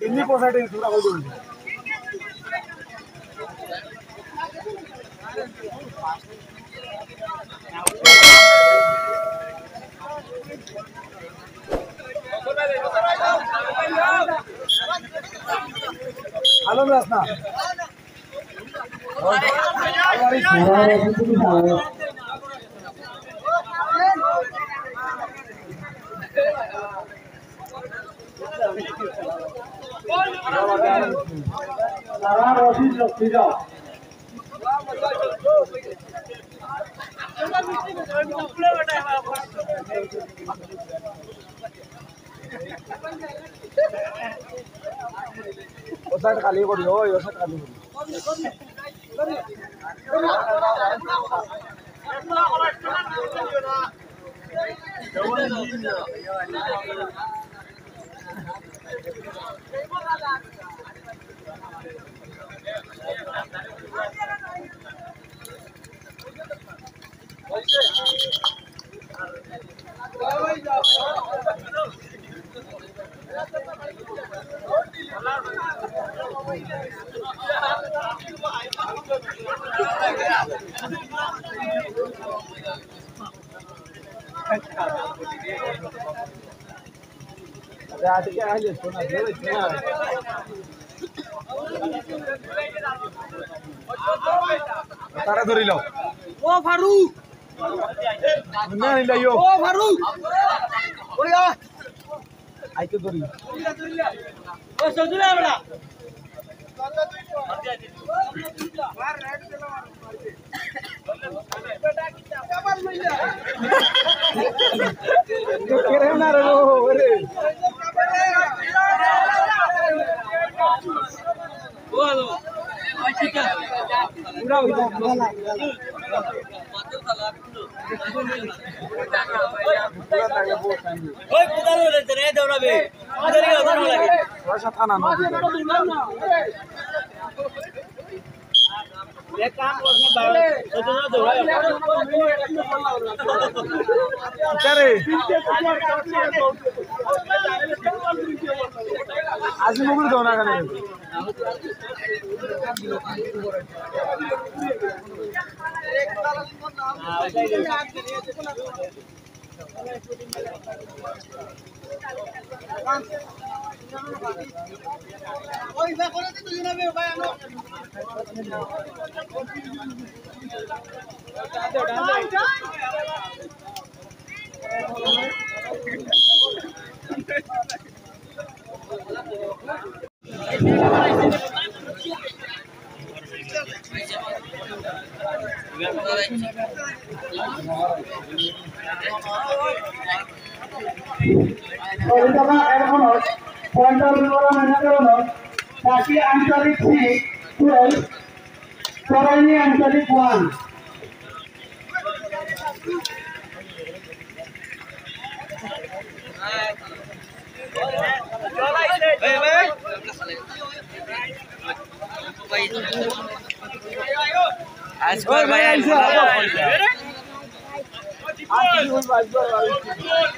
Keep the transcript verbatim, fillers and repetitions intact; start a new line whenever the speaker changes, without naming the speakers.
इन्हीं पोसाइट पूरा हो गई हेलो रास्ता खाली कर लो यो सब खाली आज क्या है ये सोना दे इतना तारा धरी लो ओ फारूक ना नहीं लाइयो ओ फारूक ओया आई तो धरी ओ सजुला बड़ा मार राइट चला मार बेटा की चावल मिल जा ये करे ना रे वो अरे बोलो अच्छा क्या पूरा उधर वाला ओए कुदाल रे तेरे दौड़ा बे उधर ही उधर लगे वर्षा थाना नो एक काम उसने बाहर तो तो दौड़ा करे आज मोबाइल दौना का नहीं ओए ना करे तो तुझे ना बे भाई आनो ताकि आंतरिक सी ट्वेल्व सरायनी आंतरिक वन आज भाई